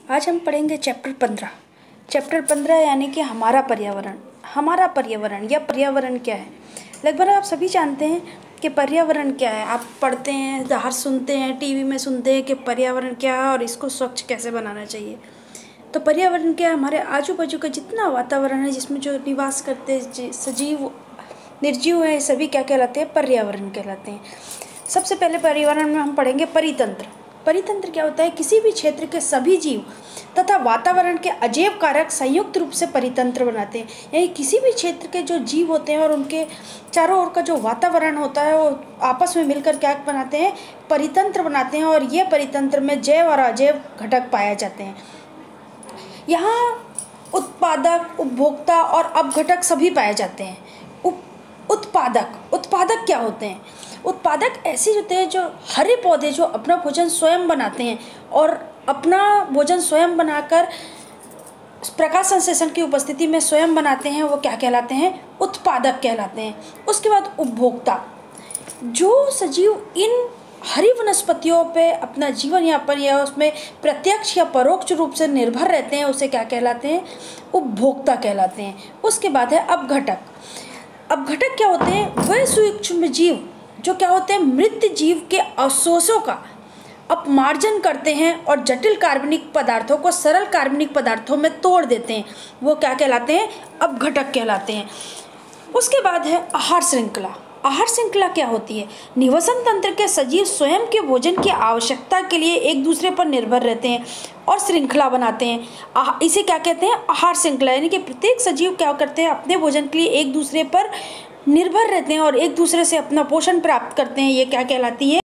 आज हम पढ़ेंगे चैप्टर 15 यानी कि हमारा पर्यावरण या पर्यावरण क्या है। लगभग आप सभी जानते हैं कि पर्यावरण क्या है। आप पढ़ते हैं, बाहर सुनते हैं, टीवी में सुनते हैं कि पर्यावरण क्या है और इसको स्वच्छ कैसे बनाना चाहिए। तो पर्यावरण क्या है? हमारे आजू बाजू का जितना वातावरण है, जिसमें जो निवास करते हैं सजीव निर्जीव है, सभी क्या कहलाते हैं? पर्यावरण कहलाते हैं। सबसे पहले पर्यावरण में हम पढ़ेंगे परितंत्र। परितंत्र क्या होता है? किसी भी क्षेत्र के सभी जीव तथा वातावरण के अजैव कारक संयुक्त रूप से परितंत्र बनाते हैं। यानी किसी भी क्षेत्र के जो जीव होते हैं और उनके चारों ओर का जो वातावरण होता है वो आपस में मिलकर क्या बनाते हैं? परितंत्र बनाते हैं। और ये परितंत्र में जैव और अजैव घटक पाए जाते हैं। यहाँ उत्पादक, उपभोक्ता और अपघटक सभी पाए जाते हैं। उत्पादक क्या होते हैं? उत्पादक ऐसे होते हैं जो हरे पौधे जो अपना भोजन स्वयं बनाते हैं और अपना भोजन स्वयं बनाकर प्रकाश संश्लेषण की उपस्थिति में स्वयं बनाते हैं, वो क्या कहलाते हैं? उत्पादक कहलाते हैं। उसके बाद उपभोक्ता, जो सजीव इन हरी वनस्पतियों पे अपना जीवन यापन या उसमें प्रत्यक्ष या परोक्ष रूप से निर्भर रहते हैं, उसे क्या कहलाते हैं? उपभोक्ता कहलाते हैं। उसके बाद है अपघटक। अपघटक क्या होते हैं? वह सूक्ष्म जीव जो क्या होते हैं? मृत जीव के अवशेषों का अपमार्जन करते हैं और जटिल कार्बनिक पदार्थों को सरल कार्बनिक पदार्थों में तोड़ देते हैं, वो क्या कहलाते हैं? अपघटक कहलाते हैं। उसके बाद है आहार श्रृंखला। आहार श्रृंखला क्या होती है? निवसन तंत्र के सजीव स्वयं के भोजन की आवश्यकता के लिए एक दूसरे पर निर्भर रहते हैं और श्रृंखला बनाते हैं। इसे क्या कहते हैं? आहार श्रृंखला। यानी कि प्रत्येक सजीव क्या करते हैं? अपने भोजन के लिए एक दूसरे पर निर्भर रहते हैं और एक दूसरे से अपना पोषण प्राप्त करते हैं। ये क्या कहलाती है?